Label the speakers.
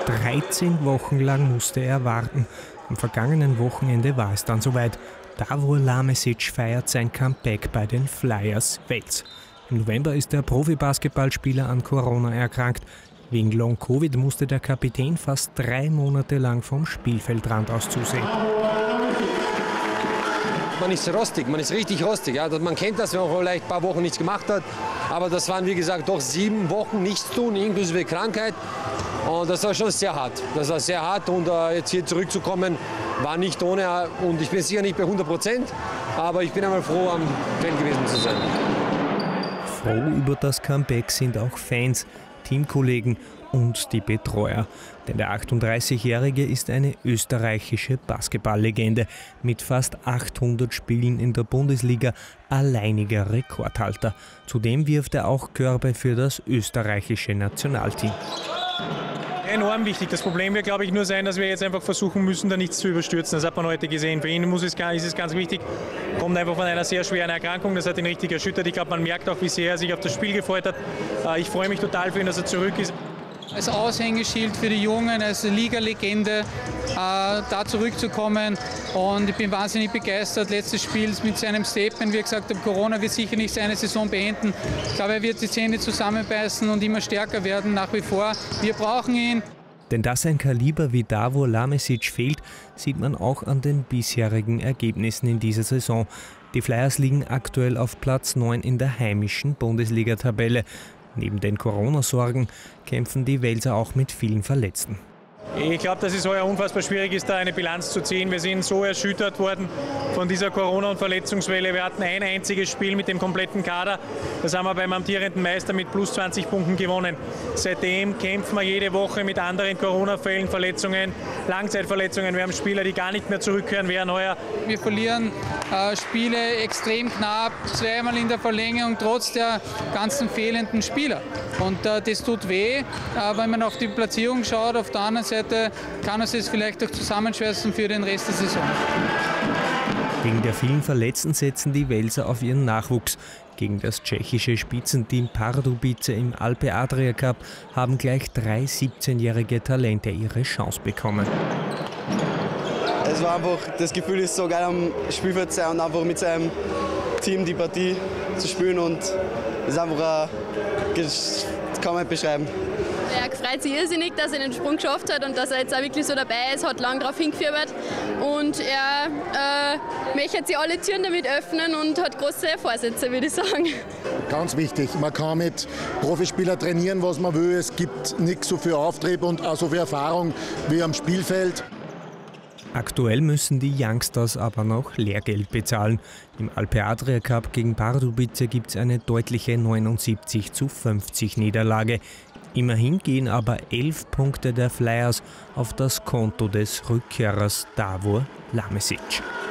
Speaker 1: 13 Wochen lang musste er warten. Am vergangenen Wochenende war es dann soweit. Davor Lamesic feiert sein Comeback bei den Flyers Wels. Im November ist der Profi-Basketballspieler an Corona erkrankt. Wegen Long-Covid musste der Kapitän fast 3 Monate lang vom Spielfeldrand aus zusehen.
Speaker 2: Man ist rostig, man ist richtig rostig. Ja. Man kennt das, wenn man vielleicht ein paar Wochen nichts gemacht hat. Aber das waren, wie gesagt, doch 7 Wochen nichts tun, inklusive Krankheit. Und das war schon sehr hart. Das war sehr hart und jetzt hier zurückzukommen, war nicht ohne. Und ich bin sicher nicht bei 100%, aber ich bin einmal froh, am Feld gewesen zu sein.
Speaker 1: Froh über das Comeback sind auch Fans, Teamkollegen und die Betreuer. Denn der 38-Jährige ist eine österreichische Basketballlegende. Mit fast 800 Spielen in der Bundesliga alleiniger Rekordhalter. Zudem wirft er auch Körbe für das österreichische Nationalteam.
Speaker 3: Enorm wichtig. Das Problem wird, glaube ich, nur sein, dass wir jetzt einfach versuchen müssen, da nichts zu überstürzen. Das hat man heute gesehen. Für ihn ist es ganz wichtig. Kommt einfach von einer sehr schweren Erkrankung. Das hat ihn richtig erschüttert. Ich glaube, man merkt auch, wie sehr er sich auf das Spiel gefreut hat. Ich freue mich total für ihn, dass er zurück ist.
Speaker 4: Als Aushängeschild für die Jungen, als Liga-Legende da zurückzukommen. Und ich bin wahnsinnig begeistert. Letztes Spiel mit seinem Statement, wie er gesagt hat, Corona wird sicher nicht seine Saison beenden. Ich glaube, er wird die Zähne zusammenbeißen und immer stärker werden, nach wie vor. Wir brauchen ihn.
Speaker 1: Denn dass ein Kaliber wie Davor Lamesic fehlt, sieht man auch an den bisherigen Ergebnissen in dieser Saison. Die Flyers liegen aktuell auf Platz 9 in der heimischen Bundesliga-Tabelle. Neben den Corona-Sorgen kämpfen die Welser auch mit vielen Verletzten.
Speaker 3: Ich glaube, dass es heuer unfassbar schwierig ist, da eine Bilanz zu ziehen. Wir sind so erschüttert worden von dieser Corona- und Verletzungswelle. Wir hatten ein einziges Spiel mit dem kompletten Kader. Das haben wir beim amtierenden Meister mit plus 20 Punkten gewonnen. Seitdem kämpfen wir jede Woche mit anderen Corona-Fällen, Verletzungen, Langzeitverletzungen. Wir haben Spieler, die gar nicht mehr zurückkehren werden heuer.
Speaker 4: Wir verlieren Spiele extrem knapp, zweimal in der Verlängerung, trotz der ganzen fehlenden Spieler. Und das tut weh, wenn man auf die Platzierung schaut. Auf der anderen Seite kann es es vielleicht auch zusammenschweißen für den Rest der Saison.
Speaker 1: Wegen der vielen Verletzten setzen die Welser auf ihren Nachwuchs. Gegen das tschechische Spitzenteam Pardubice im Alpe Adria Cup haben gleich 3 17-jährige Talente ihre Chance bekommen.
Speaker 5: Es war einfach, das Gefühl ist so geil am Spielfeld zu sein und einfach mit seinem Team die Partie zu spielen und es ist einfach, das kann man nicht beschreiben.
Speaker 6: Er freut sich irrsinnig, dass er den Sprung geschafft hat und dass er jetzt auch wirklich so dabei ist, hat lange darauf hingefiebert und er möchte sich alle Türen damit öffnen und hat große Vorsätze, würde ich sagen.
Speaker 7: Ganz wichtig, man kann mit Profispielern trainieren, was man will. Es gibt nichts so viel Auftrieb und auch so viel Erfahrung wie am Spielfeld.
Speaker 1: Aktuell müssen die Youngsters aber noch Lehrgeld bezahlen. Im Alpe Adria Cup gegen Pardubice gibt es eine deutliche 79:50 Niederlage. Immerhin gehen aber 11 Punkte der Flyers auf das Konto des Rückkehrers Davor Lamesic.